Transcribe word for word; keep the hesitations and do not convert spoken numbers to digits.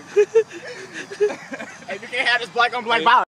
Hey, you can't have this black on black violence.